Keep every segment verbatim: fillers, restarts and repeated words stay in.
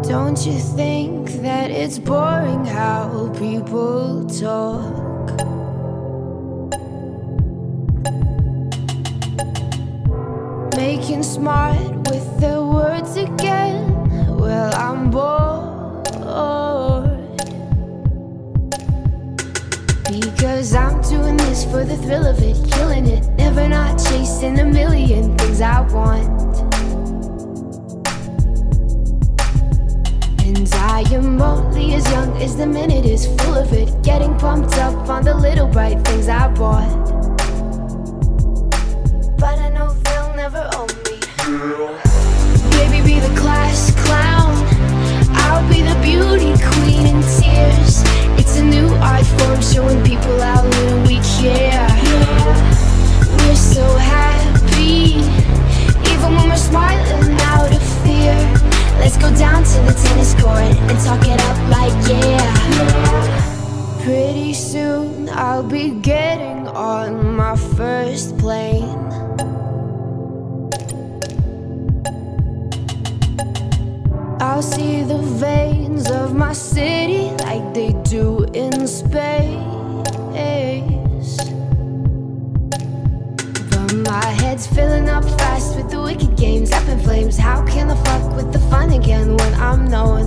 Don't you think that it's boring how people talk? Making smart with their words again. Well, I'm bored, because I'm doing this for the thrill of it, killing it, never not chasing a million things I want. And I am only as young as the minute is full of it, getting pumped up on the little bright things I bought. But I know they'll never own me. Baby, be the class clown, I'll be the beauty queen in tears. It's a new art form showing people how little we care. We're so happy, even when we're smiling out of fear. Let's go down to the tennis court and talk it up like yeah. Pretty soon I'll be getting on my first plane. I'll see the veins of my city like they do in space. But my head's filling up fast with the wicked games up in flames. How can I fuck with the fun again when I'm known?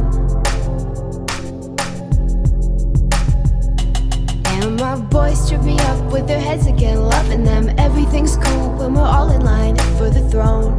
And my boys trip me up with their heads again, loving them. Everything's cool when we're all in line for the throne.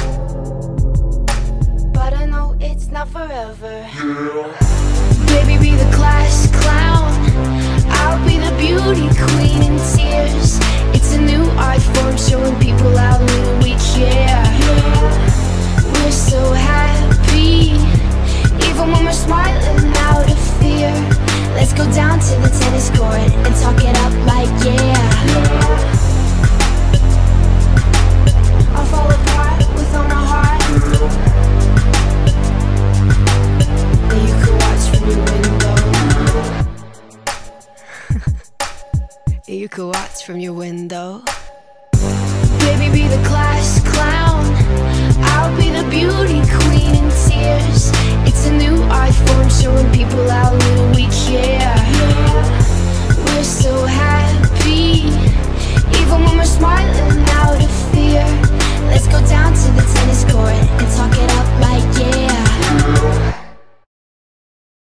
But I know it's not forever. Baby, be the class clown, I'll be the beauty queen in tears. It's a new art form showing people how little we care. We're so happy, even when we're smiling out of fear. Let's go down to the tennis court and talk it up like yeah. I'll fall apart with on a heart that you could watch from your window. That you could watch from your window. Baby, be the class clown, I'll be the beauty queen in tears. It's a new art form showing people how little we care.